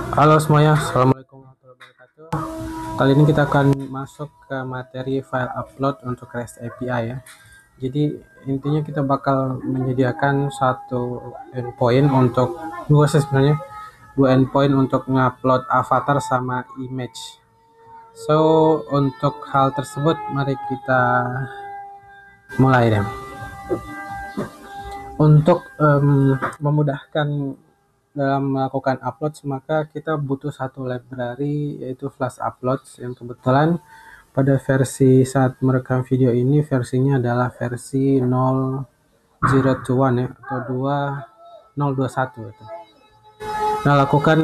Halo semuanya, Assalamualaikum warahmatullahi wabarakatuh. Kali ini kita akan masuk ke materi file upload untuk REST API ya. Jadi intinya kita bakal menyediakan satu endpoint untuk dua sih sebenarnya, dua endpoint untuk ngupload avatar sama image. So untuk hal tersebut mari kita mulai deh. Untuk memudahkan dalam melakukan upload, maka kita butuh satu library yaitu Flash Uploads yang kebetulan pada versi saat merekam video ini versinya adalah versi 0.021 ya, atau 2021 itu. Nah, lakukan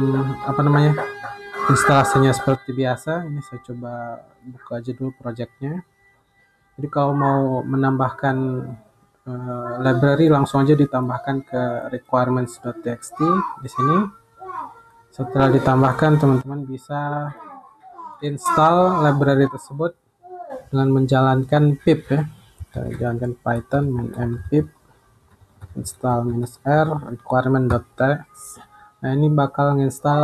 instalasinya seperti biasa. Ini saya coba buka aja dulu projectnya. Jadi kalau mau menambahkan library langsung aja ditambahkan ke requirements.txt di sini. Setelah ditambahkan, teman-teman bisa install library tersebut dengan menjalankan pip ya. Kita jalankan Python -pip install -r requirement.txt. Nah, ini bakal nginstal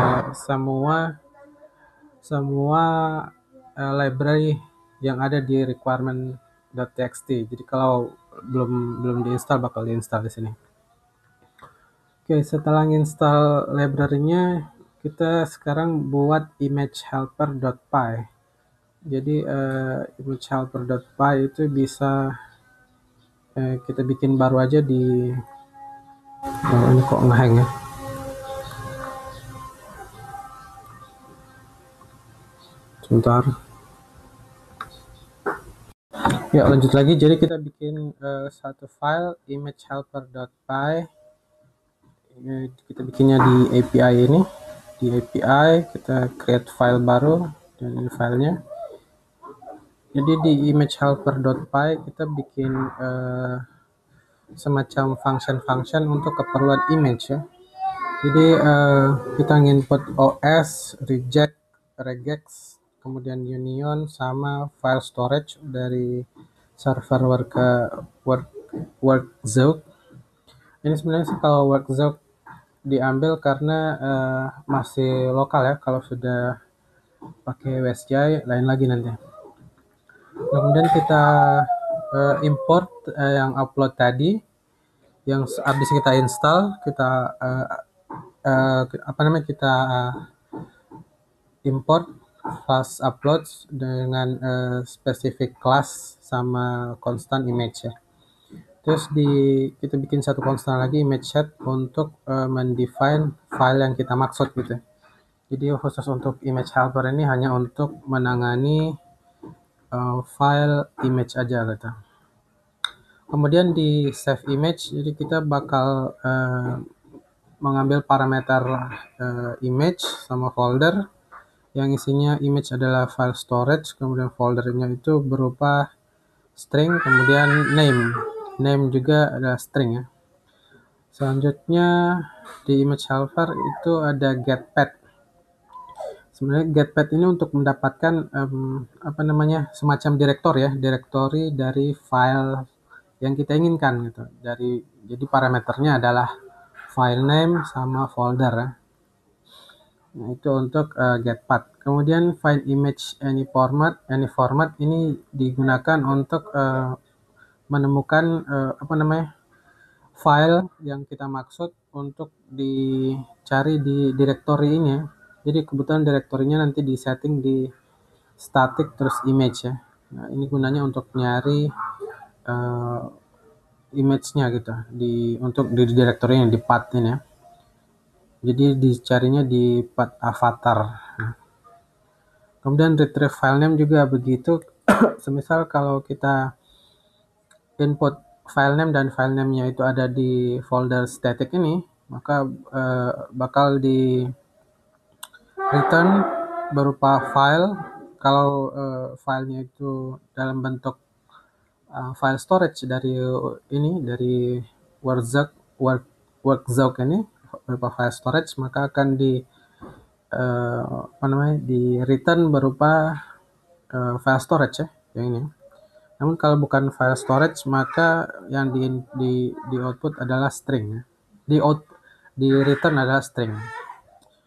semua library yang ada di requirement.txt. Jadi kalau belum diinstal bakal diinstal di sini. Oke, setelah install library-nya, kita sekarang buat image helper.py. Jadi image helper.py itu bisa kita bikin baru aja di ini kok ngehang ya. Sebentar. Ya, lanjut lagi. Jadi kita bikin satu file image helper.py. Kita bikinnya di API ini. Di API kita create file baru dan ini filenya. Jadi di image helper.py kita bikin semacam function untuk keperluan image ya. Jadi kita input OS, reject, regex, kemudian union sama file storage dari server workzook. Ini sebenarnya kalau workzook diambil karena masih lokal ya. Kalau sudah pakai WSGI lain lagi nanti. Kemudian kita import yang upload tadi, yang habis kita install, kita kita import Flash Uploads dengan specific class sama constant image ya. Terus kita bikin satu constant lagi image set untuk mendefine file yang kita maksud gitu. Jadi khusus untuk image helper ini hanya untuk menangani file image aja gitu. Kemudian di save image, jadi kita bakal mengambil parameter image sama folder yang isinya image adalah file storage, kemudian foldernya itu berupa string, kemudian name juga ada string ya. Selanjutnya di image helper itu ada getPath. Sebenarnya getPath ini untuk mendapatkan semacam direktori dari file yang kita inginkan gitu. Jadi parameternya adalah file name sama folder ya. Nah, itu untuk getPath. Kemudian find image any format ini digunakan untuk menemukan file yang kita maksud untuk dicari di direktori ini ya. Jadi kebetulan direktorinya nanti disetting di static terus image ya. Nah, ini gunanya untuk nyari image-nya gitu untuk di direktorinya di path ini ya. Jadi dicarinya di path avatar. Nah, kemudian retrieve file name juga begitu. Semisal kalau kita input file name dan file name-nya itu ada di folder static ini, maka bakal di return berupa file. Kalau filenya itu dalam bentuk file storage dari workzook ini berupa file storage, maka akan di return berupa file storage ya, yang ini. Namun kalau bukan file storage, maka yang di output adalah string ya. Di return adalah string.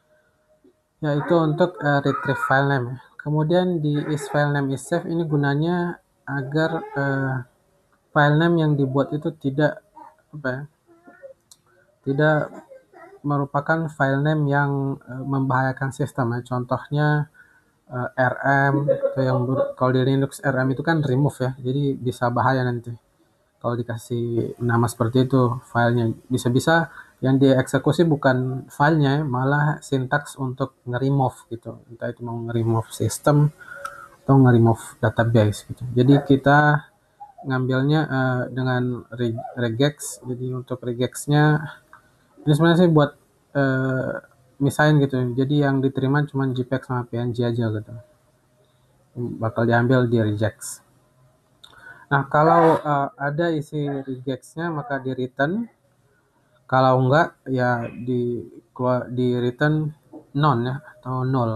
yaitu untuk retrieve file name ya. Kemudian di is file name is safe ini gunanya agar file name yang dibuat itu tidak apa ya, tidak merupakan file name yang membahayakan sistem ya. Contohnya RM atau yang kalau di Linux RM itu kan remove ya. Jadi bisa bahaya nanti. Kalau dikasih nama seperti itu filenya, bisa-bisa yang dieksekusi bukan filenya, malah sintaks untuk nge-remove gitu. Entah itu mau nge-remove sistem atau nge-remove database gitu. Jadi kita ngambilnya dengan regex. Jadi untuk regexnya ini sebenarnya sih buat misain gitu. Jadi yang diterima cuma JPEG sama PNG aja gitu. Bakal diambil di reject. Nah, kalau ada isi rejects-nya maka di return. Kalau enggak ya di return none ya atau null.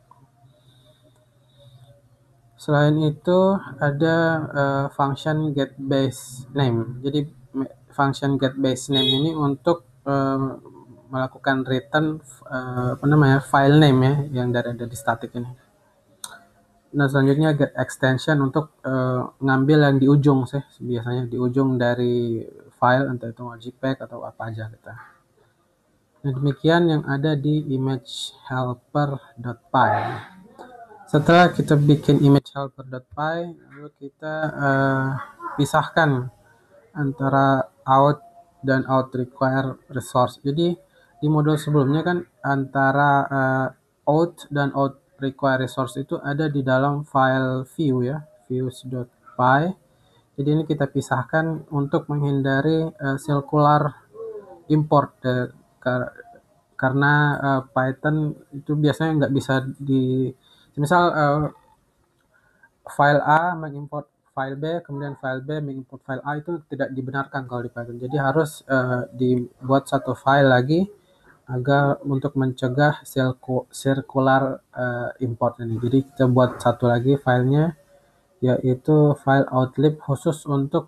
Selain itu ada function get base name. Jadi function get base name ini untuk melakukan return file name ya yang ada di static ini. Nah, selanjutnya get extension untuk ngambil yang di ujung sih, biasanya di ujung dari file, entah itu mau JPEG atau apa aja gitu. Nah, demikian yang ada di image helper.py. Setelah kita bikin image helper.py, lalu kita pisahkan antara out dan out require resource. Jadi di modul sebelumnya kan antara out dan out require resource itu ada di dalam file view ya, views.py. Jadi ini kita pisahkan untuk menghindari circular import karena Python itu biasanya nggak bisa misal file A mengimport file B, kemudian file B mengimport file A, itu tidak dibenarkan kalau di Python. Jadi harus dibuat satu file lagi agar untuk mencegah circular import ini. Jadi kita buat satu lagi filenya, yaitu file outlib khusus untuk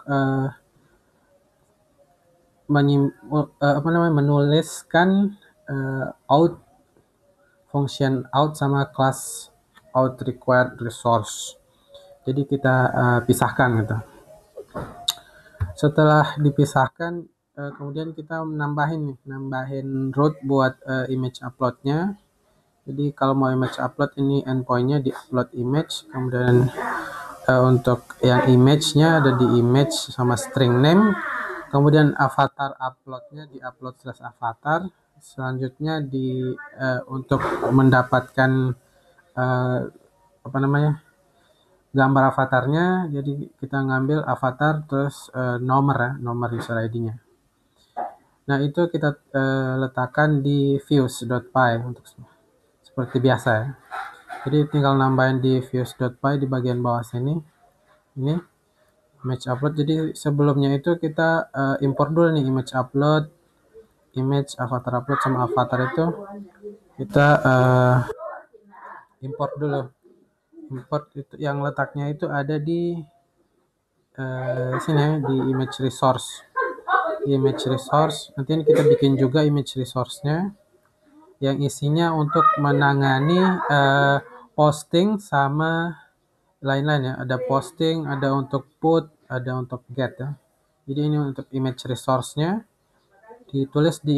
menuliskan out function out sama kelas out required resource. Jadi kita pisahkan gitu. Setelah dipisahkan, kemudian kita nambahin root buat image uploadnya. Jadi kalau mau image upload, ini endpointnya di upload image. Kemudian untuk yang image-nya ada di image sama string name. Kemudian avatar uploadnya di upload/avatar. Selanjutnya untuk mendapatkan gambar avatarnya, jadi kita ngambil avatar terus nomor user ID-nya. Nah, itu kita letakkan di views.py untuk seperti biasa ya. Jadi tinggal nambahin di views.py di bagian bawah sini. Ini image upload. Jadi sebelumnya itu kita import dulu nih image upload, image avatar upload sama avatar itu kita import dulu. Import itu yang letaknya itu ada di sini ya, di image resource. Di image resource nanti ini kita bikin juga image resource-nya yang isinya untuk menangani posting sama lain-lain ya. Ada posting, ada untuk put, ada untuk get ya. Jadi ini untuk image resource-nya ditulis di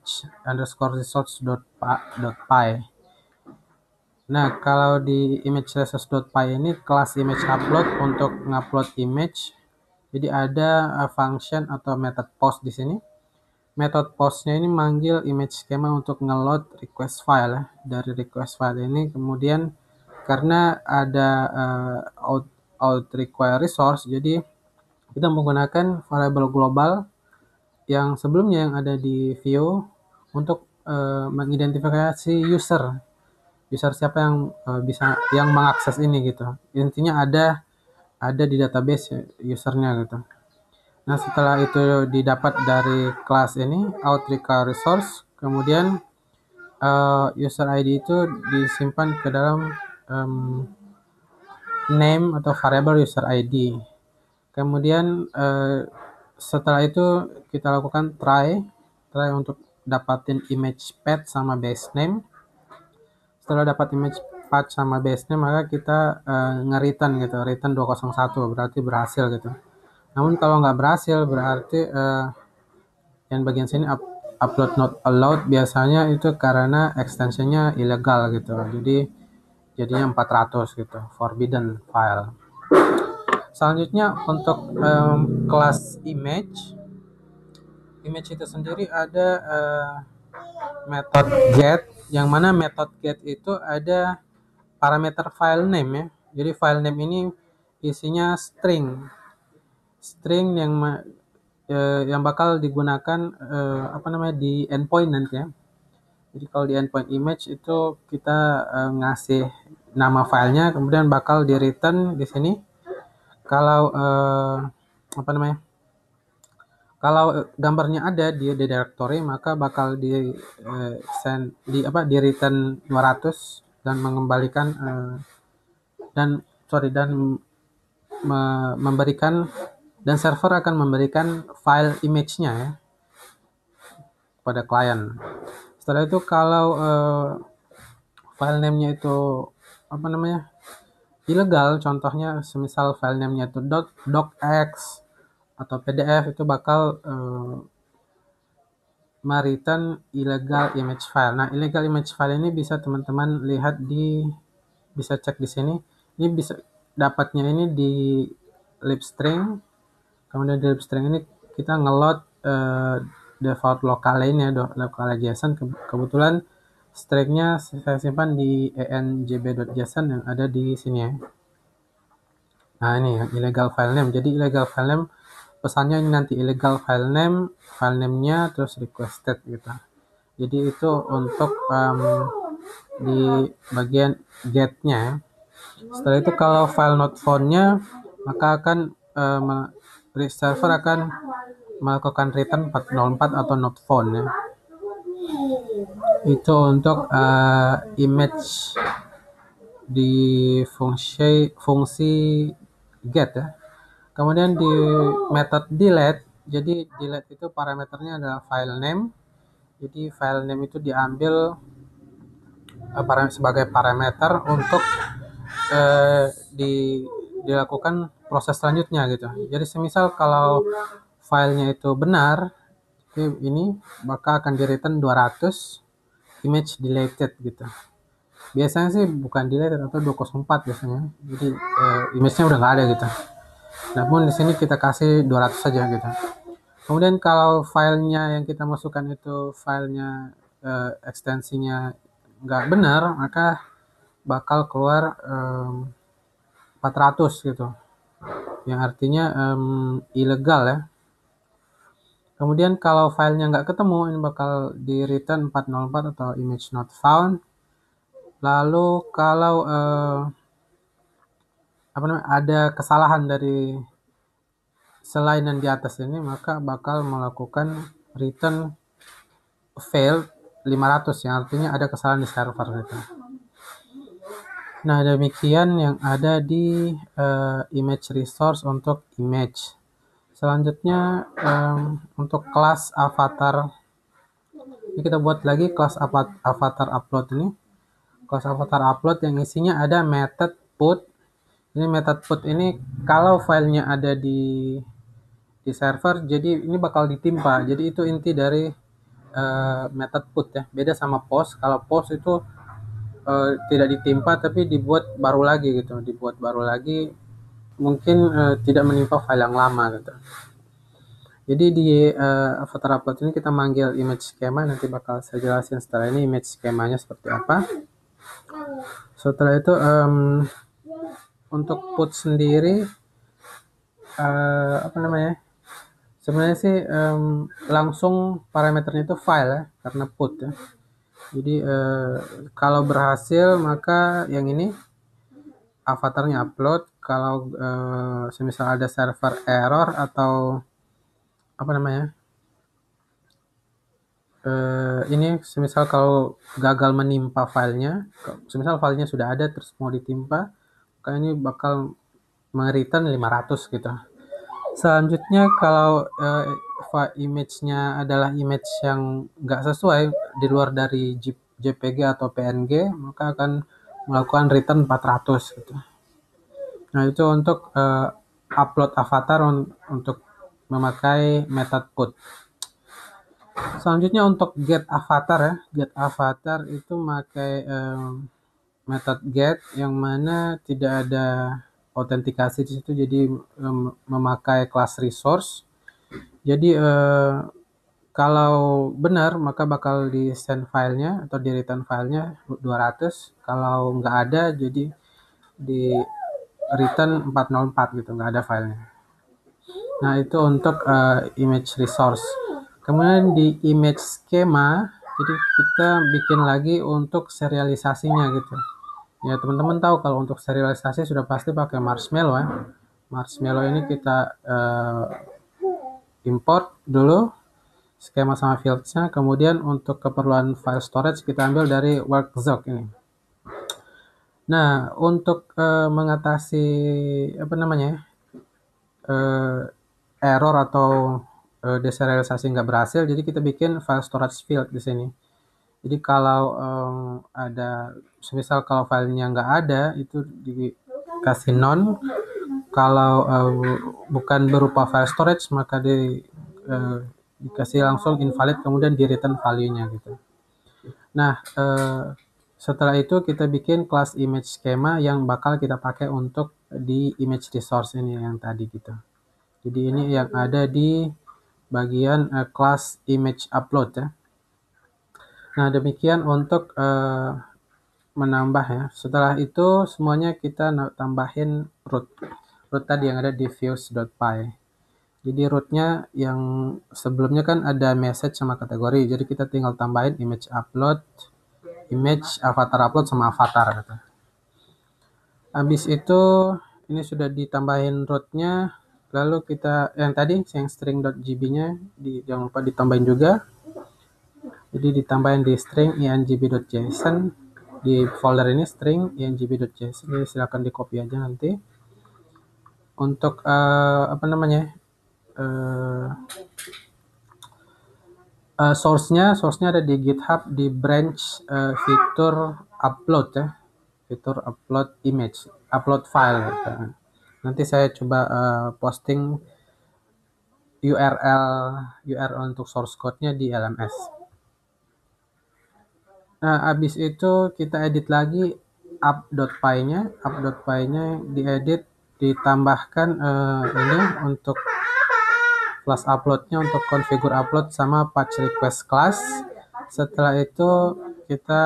image_resource.py. Nah, kalau di image resource.py ini kelas image upload untuk ngupload image. Jadi ada function atau method post di sini. Method postnya ini manggil image schema untuk ngeload request file ya. Dari request file ini kemudian karena ada out require resource, jadi kita menggunakan variable global yang sebelumnya yang ada di view untuk mengidentifikasi user siapa yang yang mengakses ini gitu. Intinya ada di database usernya gitu. Nah, setelah itu didapat dari kelas ini out require resource, kemudian user ID itu disimpan ke dalam name atau variable user ID. Kemudian setelah itu kita lakukan try untuk dapatin image path sama base name. Setelah dapat image path sama base-nya, maka kita nge-return gitu, return 201 berarti berhasil gitu. Namun kalau nggak berhasil berarti yang bagian sini upload not allowed, biasanya itu karena extensionnya ilegal gitu. Jadi jadinya 400 gitu, forbidden file. Selanjutnya untuk kelas image itu sendiri ada method get, yang mana method get itu ada parameter file name ya. Jadi file name ini isinya string yang bakal digunakan di endpoint nanti ya. Jadi kalau di endpoint image itu kita ngasih nama filenya, kemudian bakal di return di sini. Kalau kalau gambarnya ada di directory, maka bakal di return 200 dan mengembalikan dan memberikan, dan server akan memberikan file image-nya ya pada klien. Setelah itu kalau file name-nya itu ilegal, contohnya semisal file name-nya itu .docx atau PDF, itu bakal mereturn illegal image file. Nah, illegal image file ini bisa teman-teman lihat bisa cek di sini. Ini bisa dapatnya ini di libstring. Kemudian di libstring ini kita ngeload default locale-nya, locale.json. Kebetulan stringnya saya simpan di enjb.json yang ada di sini ya. Nah, ini illegal file name. Jadi illegal file name, pesannya ini nanti illegal file name-nya terus requested gitu. Jadi itu untuk di bagian get-nya. Setelah itu kalau file not found-nya, maka akan server akan melakukan return 404 atau not found ya. Itu untuk image di fungsi get ya. Kemudian di method delete, jadi delete itu parameternya adalah file name. Jadi file name itu diambil sebagai parameter untuk dilakukan proses selanjutnya gitu. Jadi semisal kalau filenya itu benar, ini maka akan di return 200 image deleted gitu. Biasanya sih bukan deleted atau 204 biasanya. Jadi image-nya udah nggak ada gitu. Namun di sini kita kasih 200 saja gitu. Kemudian kalau filenya yang kita masukkan itu filenya ekstensinya nggak benar, maka bakal keluar 400 gitu, yang artinya ilegal ya. Kemudian kalau filenya nggak ketemu, ini bakal di return 404 atau image not found. Lalu kalau ada kesalahan dari selain yang di atas ini, maka bakal melakukan return failed 500, yang artinya ada kesalahan di server gitu. Nah, demikian yang ada di image resource untuk image. Selanjutnya untuk kelas avatar, ini kita buat lagi kelas avatar upload ini. Kelas avatar upload yang isinya ada method put. Ini method put ini kalau filenya ada di server, jadi ini bakal ditimpa. Jadi itu inti dari method put ya. Beda sama post. Kalau post itu tidak ditimpa tapi dibuat baru lagi gitu. Dibuat baru lagi, mungkin tidak menimpa file yang lama gitu. Jadi di avatar upload ini kita manggil image schema, nanti bakal saya jelasin setelah ini image skemanya seperti apa. Setelah itu untuk put sendiri sebenarnya sih langsung parameternya itu file ya, karena put ya. Jadi kalau berhasil maka yang ini avatarnya upload. Kalau semisal ada server error atau ini semisal kalau gagal menimpa filenya, semisal filenya sudah ada terus mau ditimpa, maka ini bakal mereturn 500 gitu. Selanjutnya kalau image-nya adalah image yang nggak sesuai, di luar dari JPG atau PNG, maka akan melakukan return 400 gitu. Nah, itu untuk upload avatar untuk memakai method put. Selanjutnya untuk get avatar ya. Get avatar itu memakai method get yang mana tidak ada autentikasi di situ, jadi memakai kelas resource. Jadi kalau benar maka bakal di send filenya atau di return filenya 200. Kalau nggak ada jadi di return 404 gitu, nggak ada filenya. Nah, itu untuk image resource. Kemudian di image schema, jadi kita bikin lagi untuk serialisasinya gitu. Ya, teman-teman tahu kalau untuk serialisasi sudah pasti pakai Marshmallow ya. Marshmallow ini kita import dulu skema sama fields-nya, kemudian untuk keperluan file storage kita ambil dari workzog ini. Nah, untuk mengatasi apa namanya error atau deserialisasi nggak berhasil, jadi kita bikin file storage field di sini. Jadi kalau ada, misal kalau filenya nggak ada, itu dikasih none. Kalau bukan berupa file storage, maka dikasih langsung invalid, kemudian di return value-nya gitu. Nah, setelah itu kita bikin kelas image schema yang bakal kita pakai untuk di image resource ini yang tadi gitu. Jadi ini yang ada di bagian kelas image upload ya. Nah, demikian untuk menambah ya. Setelah itu semuanya kita tambahin root tadi yang ada di views.py. Jadi rootnya yang sebelumnya kan ada message sama kategori, jadi kita tinggal tambahin image upload, image avatar upload sama avatar gitu. Habis itu ini sudah ditambahin rootnya, lalu kita yang tadi yang string.gb-nya jangan lupa ditambahin juga. Jadi ditambahin di string ingb.json di folder ini, string ingb.json. Jadi silakan di copy aja nanti. Untuk apa namanya source-nya ada di GitHub di branch fitur upload ya, fitur upload image, upload file gitu. Nanti saya coba posting URL untuk source code-nya di LMS. Nah, habis itu kita edit lagi up.py-nya diedit, ditambahkan ini untuk class upload-nya untuk configure upload sama patch request class. Setelah itu kita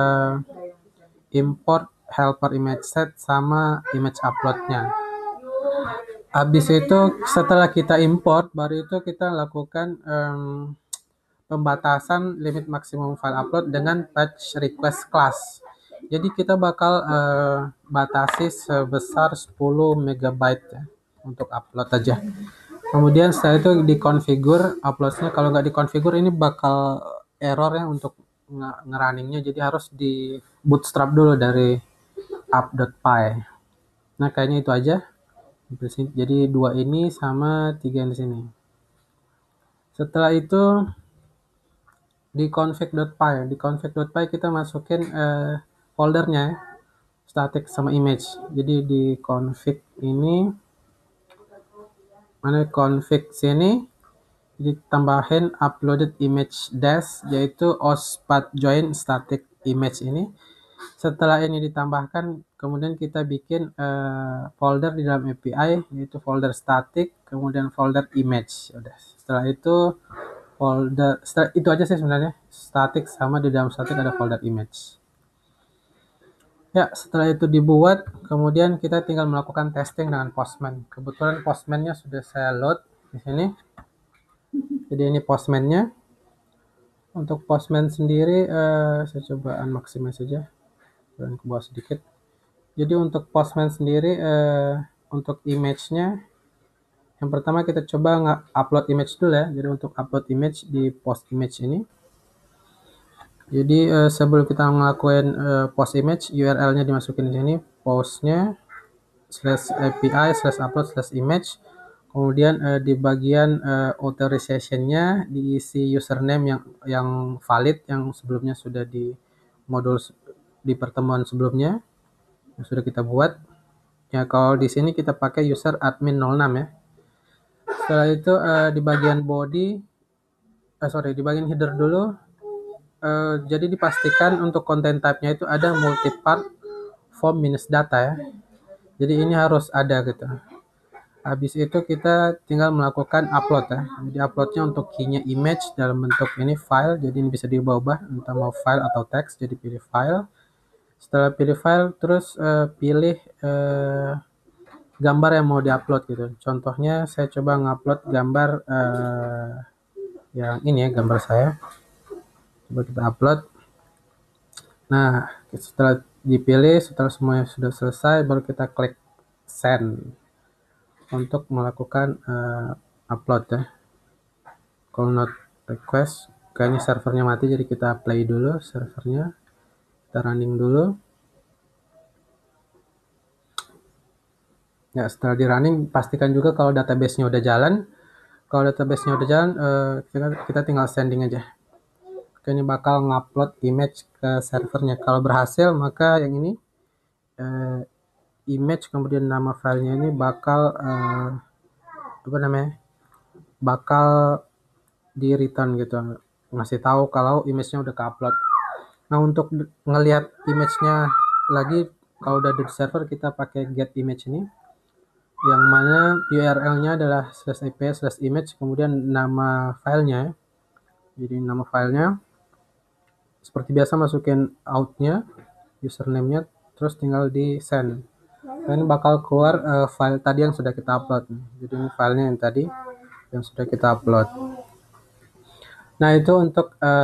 import helper image set sama image upload-nya. Habis itu setelah kita import, baru itu kita lakukan pembatasan limit maksimum file upload dengan patch request class. Jadi kita bakal batasi sebesar 10 MB ya, untuk upload aja. Kemudian setelah itu dikonfigur uploadnya. Kalau nggak dikonfigur ini bakal error ya untuk ngerunningnya. Jadi harus di bootstrap dulu dari up.py. Nah, kayaknya itu aja. Jadi 2 ini sama 3 yang di sini. Setelah itu di config.py kita masukin foldernya static sama image. Jadi di config ini, mana config sini, ditambahin uploaded image dash, yaitu ospath join static image ini. Setelah ini ditambahkan, kemudian kita bikin folder di dalam API, yaitu folder static, kemudian folder image. Udah. Setelah itu itu aja sih sebenarnya, static sama di dalam static ada folder image. Ya, setelah itu dibuat, kemudian kita tinggal melakukan testing dengan Postman. Kebetulan Postman-nya sudah saya load di sini. Jadi ini Postman-nya. Untuk Postman sendiri, saya coba unmaximize saja. Dan ke bawah sedikit. Jadi untuk Postman sendiri, untuk image-nya, yang pertama kita coba upload image dulu ya. Jadi untuk upload image di post image ini. Jadi sebelum kita ngelakuin post image, URL-nya dimasukin di sini, postnya /api/upload/image. Kemudian di bagian authorization-nya diisi username yang valid, yang sebelumnya sudah modul di pertemuan sebelumnya yang sudah kita buat. Ya, kalau di sini kita pakai user admin 06 ya. Setelah itu di bagian body, di bagian header dulu. Jadi dipastikan untuk content type-nya itu ada multi-part form minus data ya. Jadi ini harus ada gitu. Habis itu kita tinggal melakukan upload ya. Jadi uploadnya untuk key-nya image dalam bentuk ini file. Jadi ini bisa diubah-ubah entah mau file atau teks. Jadi pilih file. Setelah pilih file, terus pilih gambar yang mau diupload gitu. Contohnya saya coba ngupload gambar yang ini ya, gambar saya. Coba kita upload. Nah, setelah dipilih, setelah semuanya sudah selesai, baru kita klik send untuk melakukan upload ya. Kalau not request, kayaknya servernya mati, jadi kita play dulu servernya. Kita running dulu. Ya, setelah di running, pastikan juga kalau database-nya udah jalan. Kalau database-nya udah jalan, kita tinggal sending aja. Oke, ini bakal ngupload image ke servernya. Kalau berhasil, maka yang ini image kemudian nama filenya ini bakal bakal di return gitu, ngasih tahu kalau image-nya udah ke-upload. Nah, untuk ngelihat image-nya lagi kalau udah di server, kita pakai get image ini, yang mana URL-nya adalah /aps/image kemudian nama filenya. Jadi nama filenya seperti biasa masukin out-nya, username-nya, terus tinggal di send. Nah, ini bakal keluar file tadi yang sudah kita upload. Jadi ini filenya yang tadi yang sudah kita upload. Nah, itu untuk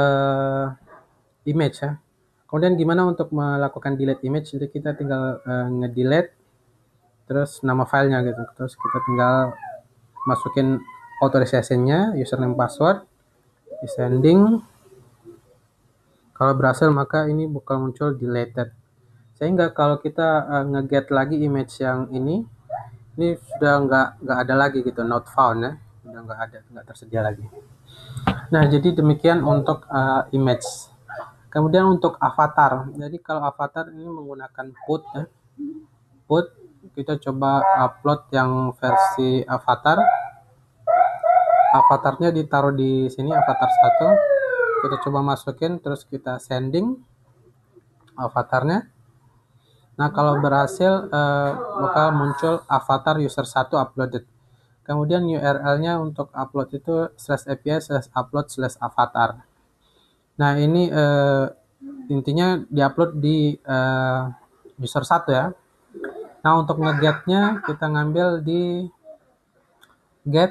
image ya. Kemudian gimana untuk melakukan delete image? Jadi kita tinggal nge-delete terus nama filenya gitu. Terus kita tinggal masukin authorization-nya, username, password, di sending. Kalau berhasil maka ini bakal muncul deleted. Sehingga kalau kita nge-get lagi image yang ini sudah nggak ada lagi gitu, not found ya, udah nggak ada, nggak tersedia lagi. Nah, jadi demikian untuk image. Kemudian untuk avatar, jadi kalau avatar ini menggunakan put ya. Put, kita coba upload yang versi avatar. Avatarnya ditaruh di sini, avatar 1. Kita coba masukin, terus kita sending avatarnya. Nah, kalau berhasil bakal muncul avatar user 1 uploaded. Kemudian URL-nya untuk upload itu /api/upload/avatar. Nah, ini intinya diupload di user 1 ya. Nah, untuk nge-get-nya kita ngambil di get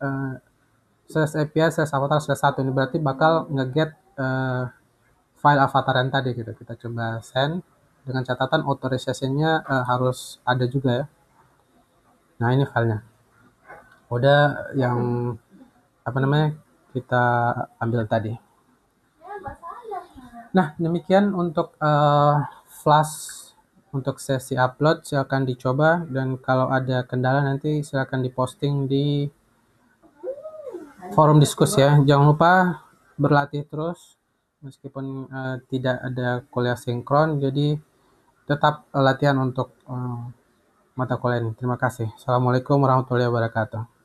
/api/avatar/1. Ini berarti bakal nge-get file avatar yang tadi gitu. Kita coba send dengan catatan authorization-nya harus ada juga ya. Nah, ini filenya. Udah yang kita ambil tadi. Nah, demikian untuk Flash untuk sesi upload. Silakan dicoba, dan kalau ada kendala nanti silakan diposting di forum diskusi ya. Jangan lupa berlatih terus meskipun tidak ada kuliah sinkron, jadi tetap latihan untuk mata kuliah ini. Terima kasih. Assalamualaikum warahmatullahi wabarakatuh.